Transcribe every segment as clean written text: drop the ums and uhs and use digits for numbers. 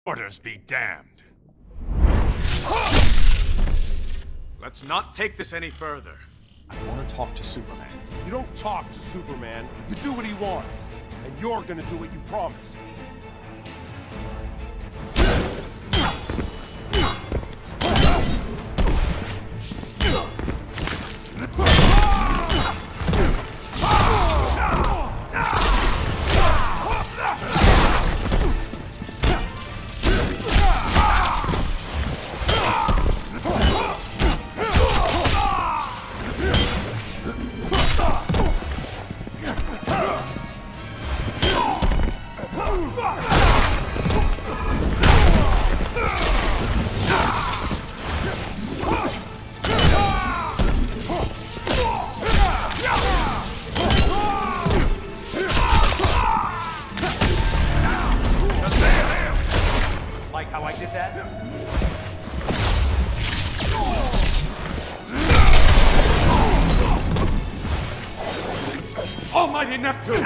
Orders be damned. Let's not take this any further. I want to talk to Superman. You don't talk to Superman, you do what he wants. And you're gonna do what you promised. Like how I did that? Almighty Neptune!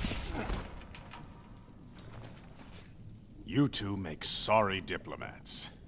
You two make sorry diplomats.